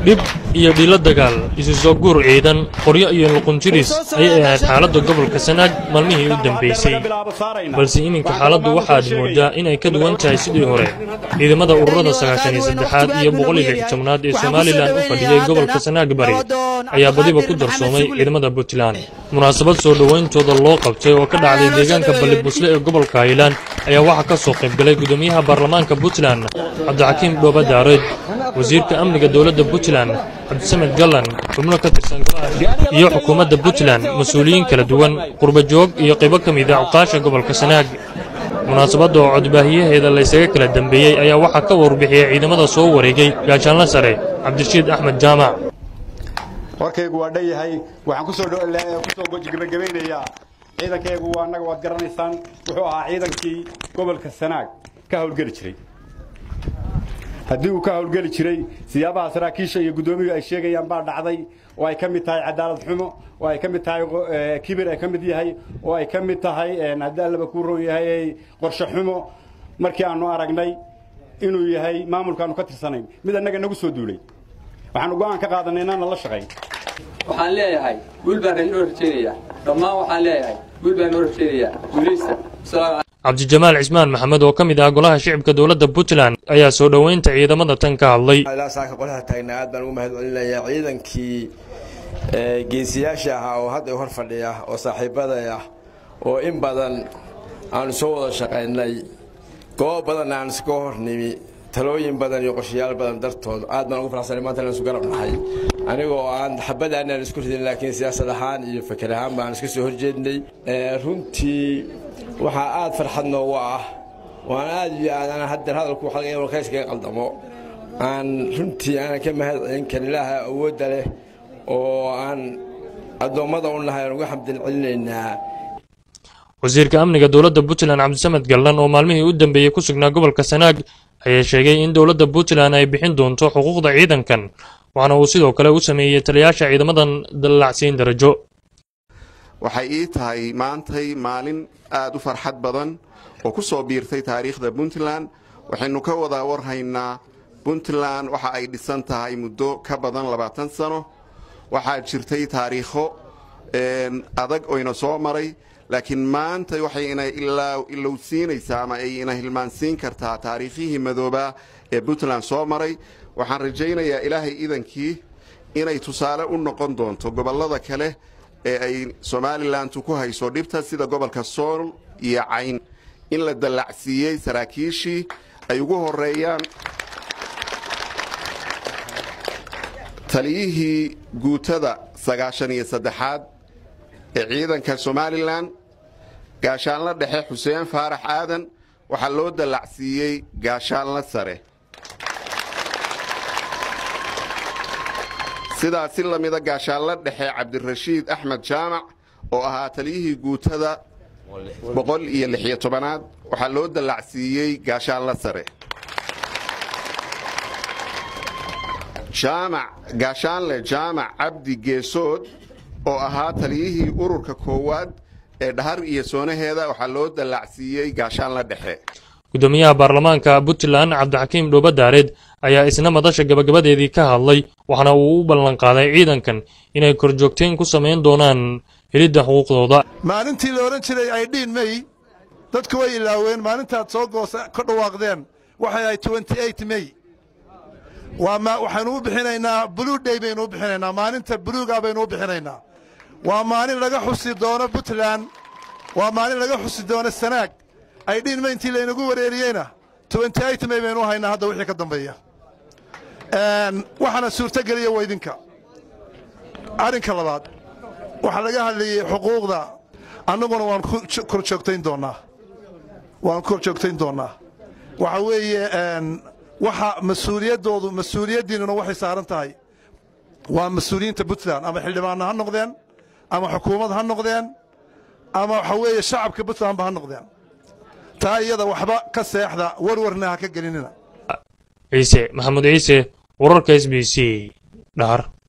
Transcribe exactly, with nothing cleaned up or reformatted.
dib iyo dhilo dagaal isu soo guur ciidan qoryo iyo luqunjiris ayay ahayd xaaladda gobolka Sanaag maalmihii u dambeysay balse iminka xaaladdu waxaad moodaa inay ka duwan tahay sidii hore ciidamada ururada sagaashan iyo saddexaad iyo boqol iyo lixdan ee Somaliland u fadhiyay gobolka Sanaag bari ayaa badiba ku darsoomay ciidamada Puntland munaasabad soo dhaweyntooda loo qabtay oo ka dhacday deegaanka Balibusle ee gobolka Highland ayaa waxa ka soo qayb galay gudoomiyaha baarlamaanka Puntland Cabdixakiim Dhooba Daareed wasiirka amniga dawladda Puntland Cabdisamed Gallan xubno ka tirsan iyo xukuumadda Puntland mas'uuliyiin kala duwan qurba joog iyo qaybo ka mid ah uqaasha gobolka Sanaag munaasabada oo codbaahiyaheeda la isaga kala dambeeyay ayaa waxa ka warbixiyay ciidamada soo wareegay gaashaanle sare Cabdirashiid Axmed Jaamac warkaygu waa dhayahay waxaan ku soo ku soo gabagabeynayaa ciidankaygu waa anaga waad garanaysaan wuxuu ahaa ciidankii gobolka Sanaag ka howlgeli jiray haddii uu ka howlgeli jiray siyaabaha saraakiisha iyo gudoomiyaha ay sheegayaan baa dhacday oo ay ka mid tahay cadaalad xumo oo ay ka mid tahay kibir ay ka mid yahay oo ay ka mid tahay cadaalad ku roon yahay qorshe xumo markii aanu aragnay inuu yahay maamulkaanu ka tirsanayn mid anaga nagu soo duulay waxaan go'aan ka qaadanay inaan la shaqeyn waxaan leeyahay gulbaan inoo rajeynaya dhammaan waxaan leeyahay gulbaan inoo rajeynaya guuleysta عبد الجمال عثمان محمد oo kamid ah golaha shicibka dawladda Puntland ayaa soo dhaweynta ciidamada tan ka hadlay ilaa saaka qolaha taagnaad baan ugu mahadcelinayaa ciidankii ee geesiyaasha ah oo hadda hor fadhiya oo saaxiibada ah oo in badan aan soo wada shaqeynay goob badan aan iska hornimi talooyin badan iyo qorshayaal badan dartood aad baan ugu faraxsanahay maanta inaan isu garabnahay anigoo aan xabadaan aan isku ridin laakiin siyaasad ahaan iyo fikir ahaan baan iska soo horjeednay runtii waxa aad farxad noogu ah waan aad iyo aan hadda hadalku xalqay warkayska qaldamo aan runtii aan ka mahadcelin kan ilaaha awoodda leh oo aan adoomada u nahay ugu xamdin celineynaa wasiirka amniga dawladda Puntland Cabdisamed Gallan oo maalmihii u dambeeyay ku sugnaa gobolka Sanaag ayaa sheegay in dawladda Puntland ay bixin doonto xuquuqda ciidankan waxaana uu sidoo kale u sameeyay taliyaasha ciidamadan dallacsiin darajo waxay ii tahay maantay maalin aad u farxad badan oo ku soo biirtay taariikhda Puntland waxaynu ka wada warhaynaa Puntland waxa ay dhisan tahay muddo ka badan labaatan sano waxa jirtay taariikho een adag oo ina soo maray laakiin maanta waxay ina ilaa ilowsiinaysaa ama ay ina hilmaansiin kartaa taariikhihii madooba ee Puntland soo maray waxaan rajaynayaa ilaahay idankii inay tusaale u noqon doonto gobolada kale ee ay Somaliland ku hayso dhibta sida gobolka Sool iyo Cayn in la dallacsiiyay saraakiishii ay ugu horeeyaan taliyihii guutada sagaashan iyo saddexaad ee ciidanka Somaliland gaashaanle dhexe Xuseen Faarax Aadan waxa loo dallacsiiyay gaashaanle sare sidaas si lamida gaashaanle dhexe Cabdirashiid Axmed Jaamac oo ahaa taliyihii guutada boqol iyo lix iyo toban aad waxa loo dallacsiiyay gaashaanle sare Jaamac gaashaanle Jaamac Cabdi Geesood oo ahaa taliyihii ururka koowaad ee dhahar iyo soonaheeda waxa loo dallacsiiyay gaashaanle dhexe gudoomiyaha baarlamaanka Puntland Cabdixakiim Dhooba Daareed ayaa isna madasha gabagabadeedii ka hadlay waxana uu u ballan qaaday ciidankan inay korjoogteen ku sameyn doonaan helidda xuquuqdooda maalintii la oran jiray ay dhiin May dadku way ilaaween maalintaad soo goosa ka dhawaaqdeen waxay ay twenty-eight May waa ma waxaanu u bixinaynaa blue day baynu u bixinaynaa maalinta buluuga baynu u bixinaynaa waa maalin laga xusi doono Puntland waa maalin laga xusi doono Sanaag ay dhiin May intii la inagu wareeriyayna twenty-eight May baynu haynaa hadda wixii ka dambeeya een waxana suurta galiya weydinka arinka labaad waxa laga hadlayay xuquuqda annaguna waan kor joogtayn doonaa waan kor joogtayn doonaa waxa weeye een waxa mas'uuliyadoodu mas'uuliyadiinuna waxay saaran tahay waa mas'uuliyiinta Puntland ama xildhibaano ha noqdeen ama xukuumad ha noqdeen ama waxa weeye shacabka Puntland ba ha noqdeen taa iyada waxba ka seexda warwarna ha ka gelinina Ciise Maxamed Ciise wararka S B C dhahar